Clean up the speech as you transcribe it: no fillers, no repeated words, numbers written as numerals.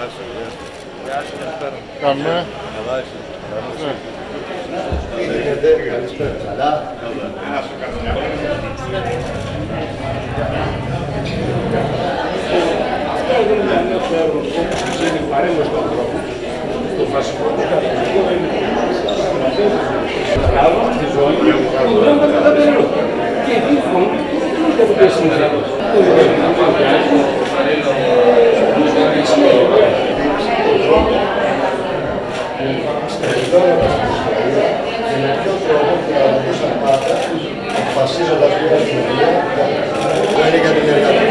Κάνουμε. Το βασικό του κατοικικό είναι στη ζώνη και εκεί λοιπόν δεν το πέσει αποφασίζοντας μια εθνική, που είναι για την εργατική